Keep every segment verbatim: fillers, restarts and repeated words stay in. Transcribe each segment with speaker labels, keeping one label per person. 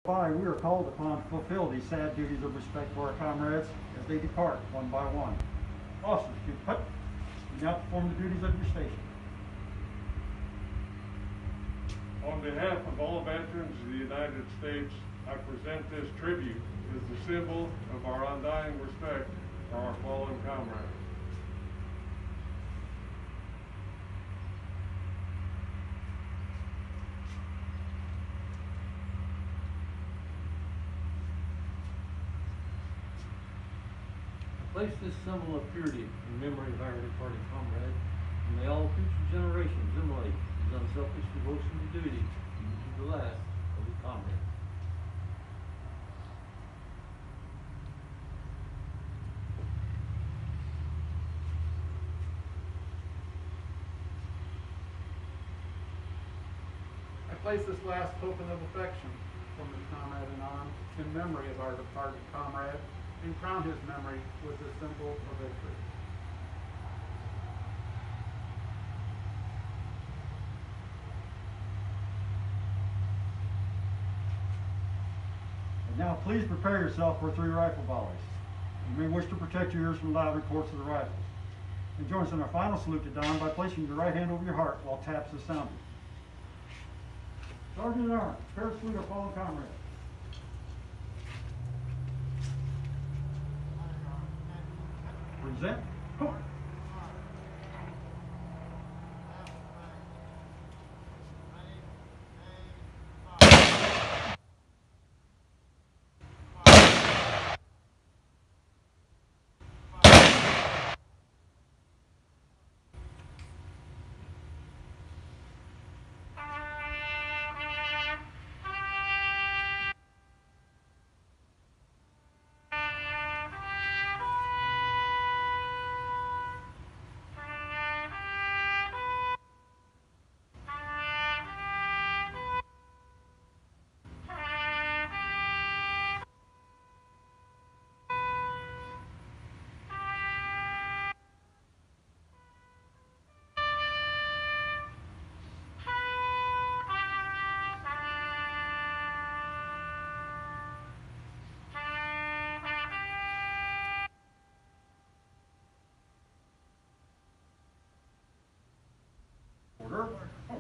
Speaker 1: By, we are called upon to fulfill these sad duties of respect for our comrades as they depart one by one. Officers, you put, you now perform the duties of your station.
Speaker 2: On behalf of all veterans of the United States, I present this tribute as the symbol of our undying respect for our fallen comrades.
Speaker 3: Place this symbol of purity in memory of our departed comrade, and may all future generations emulate his unselfish devotion to duty to the last of his comrades.
Speaker 4: I place this last token of affection from the comrade in arms in memory of our departed comrade, and crown his memory with the symbol of victory.
Speaker 1: And now please prepare yourself for three rifle volleys. You may wish to protect your ears from loud reports of the rifles. And join us in our final salute to Don by placing your right hand over your heart while taps is sounded. Sergeant at Arms, prepare to salute our fallen comrades. Present. Hook. Order.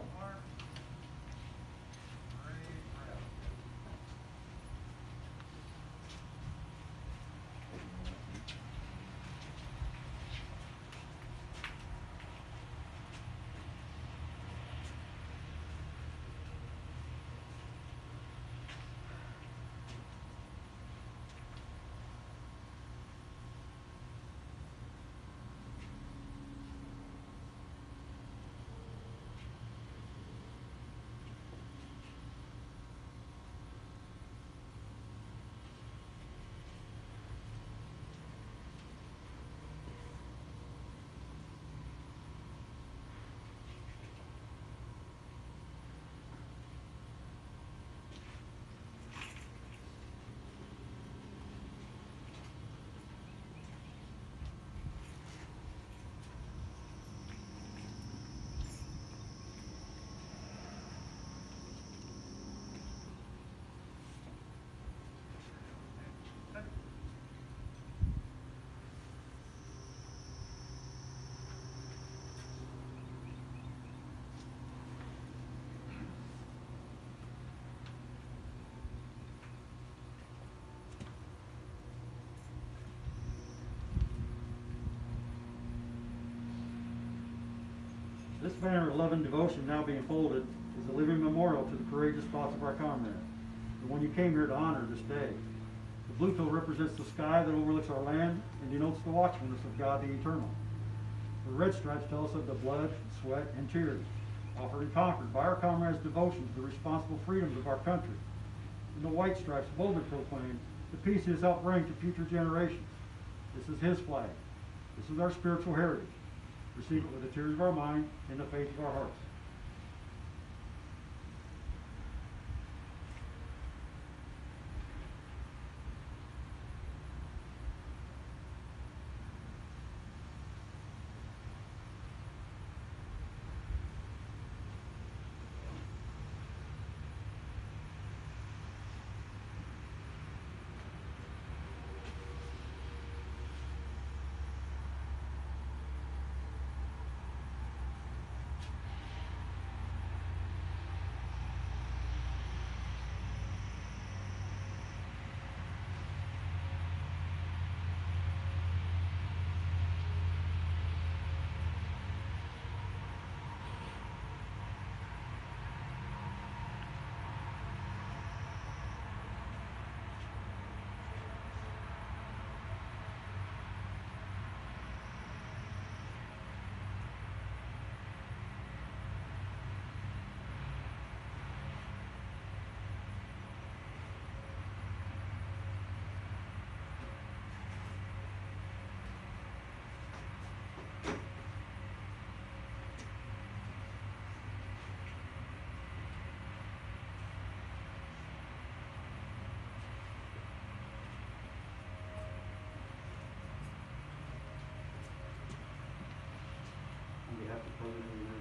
Speaker 1: This banner of love and devotion now being folded is a living memorial to the courageous thoughts of our comrades, the one you came here to honor this day. The blue pill represents the sky that overlooks our land and denotes the watchfulness of God the Eternal. The red stripes tell us of the blood, sweat, and tears offered and conquered by our comrades' devotion to the responsible freedoms of our country. And the white stripes boldly proclaim the peace he has helped bring to future generations. This is his flag. This is our spiritual heritage. Receive it with the tears of our mind and the faith of our hearts.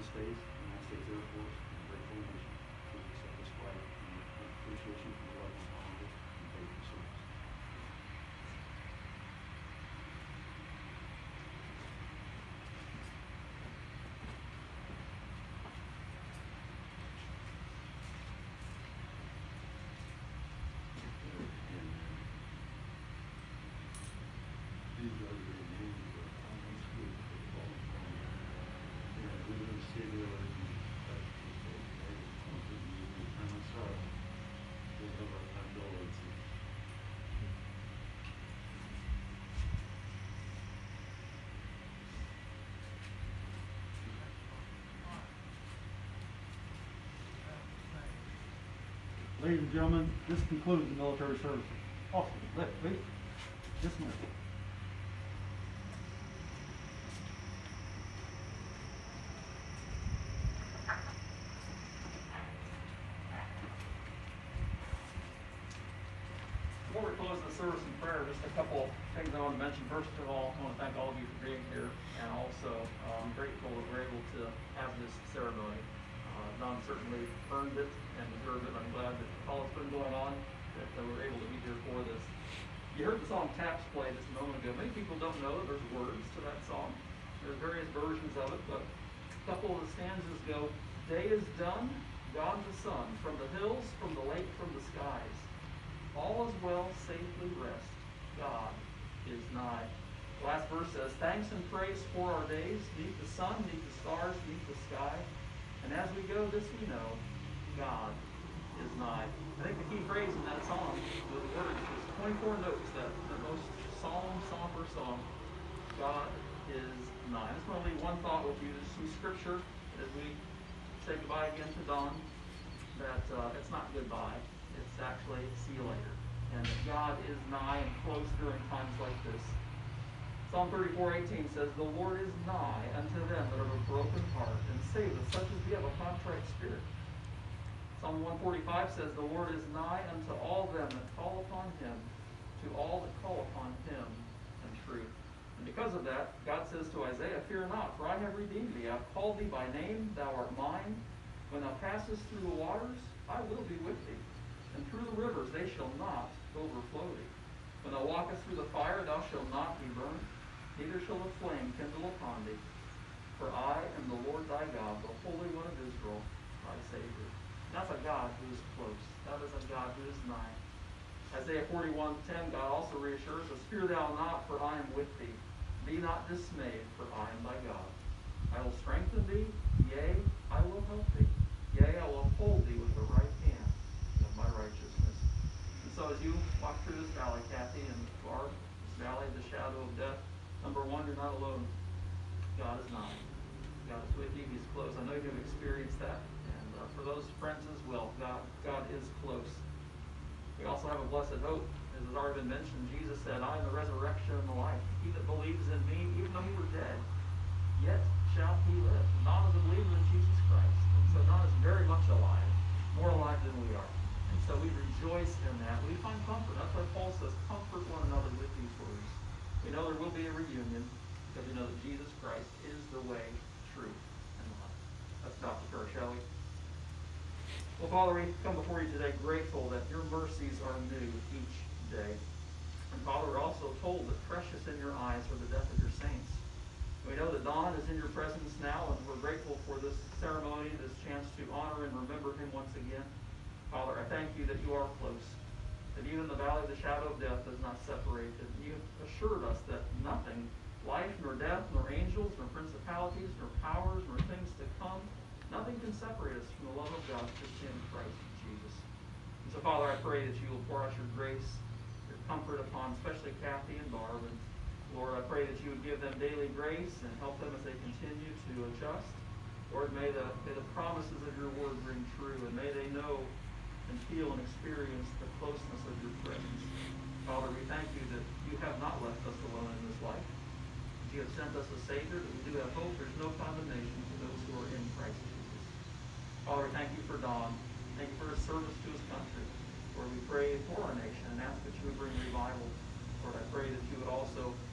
Speaker 5: States, United States Air Force, and grateful nation to accept this flag and appreciation for your love and honor and faithful service. These are the names of the common school football from here in River City, Oregon, Texas, may the comfort you in time of sorrow. We have our condolences.
Speaker 1: Ladies and gentlemen, this concludes the military services. Officer, left, please. Dismiss.
Speaker 6: Before we close the service in prayer, just a couple things I want to mention. First of all, I want to thank all of you for being here, and also uh, I'm grateful that we're able to have this ceremony. Uh, Don certainly earned it and deserved it. I'm glad that all that's been going on, that uh, we're able to be here for this. You heard the song Taps play just a moment ago. Many people don't know that there's words to that song. There's various versions of it, but a couple of the stanzas go, day is done, gone the sun, from the hills, from the lake, from the skies. All is well, safely rest, God is nigh. The last verse says, thanks and praise for our days, neath the sun, neath the stars, neath the sky. And as we go, this we know, God is nigh. I think the key phrase in that song, the words, is twenty-four notes, that the most solemn, somber song, God is nigh. I just want to leave one thought with you. There's some scripture as we say goodbye again to Don, that uh, it's not goodbye. It's actually see you later. And that God is nigh and close during times like this. Psalm thirty-four eighteen says, the Lord is nigh unto them that have a broken heart, and saveth such as be of a contrite spirit. Psalm one forty-five says, the Lord is nigh unto all them that call upon him, to all that call upon him in truth. And because of that, God says to Isaiah, fear not, for I have redeemed thee. I have called thee by name, thou art mine. When thou passest through the waters, I will be with thee. And through the rivers they shall not overflow thee. When thou walkest through the fire, thou shalt not be burned, neither shall the flame kindle upon thee. For I am the Lord thy God, the Holy One of Israel, thy Savior. That's a God who is close. That is a God who is nigh. Isaiah forty-one ten, God also reassures us, fear thou not, for I am with thee. Be not dismayed, for I am thy God. I will strengthen thee, yea, I will help thee. Yea, I will uphold thee with the right hand of my righteousness. And so as you walk through this valley, Kathy and Barb, this valley of the shadow of death, number one, you're not alone. God is not. God is with you. He's close. I know you've experienced that. And uh, for those friends as well, God, God is close. We also have a blessed hope. As has already been mentioned, Jesus said, I am the resurrection and the life. He that believes in me, even though he were dead, yet shall he live. Don is a believer in Jesus Christ. And so Don is very much alive, more alive than we are. And so we rejoice in that. We find comfort. That's why Paul says, comfort one another with these words. We know there will be a reunion because we know that Jesus Christ is the way, truth, and life. Let's bow to prayer, shall we? Well, Father, we come before you today grateful that your mercies are new each day. And Father, we're also told that precious in your eyes are the death of your saints. We know that Don is in your presence now, and we're grateful for this ceremony, this chance to honor and remember him once again. Father, I thank you that you are close, that even the valley of the shadow of death does not separate, that you assured us that nothing, life, nor death, nor angels, nor principalities, nor powers, nor things to come, nothing can separate us from the love of God which is in Christ Jesus. And so, Father, I pray that you will pour out your grace, your comfort upon especially Kathy and Barb. And Lord, I pray that you would give them daily grace and help them as they continue to adjust. Lord, may the, may the promises of your word ring true, and may they know and feel and experience the closeness of your presence. Father, we thank you that you have not left us alone in this life. You have sent us a Savior, that we do have hope. There's no condemnation to those who are in Christ Jesus. Father, thank you for Don. Thank you for his service to his country. Lord, we pray for our nation and ask that you would bring revival. Lord, I pray that you would also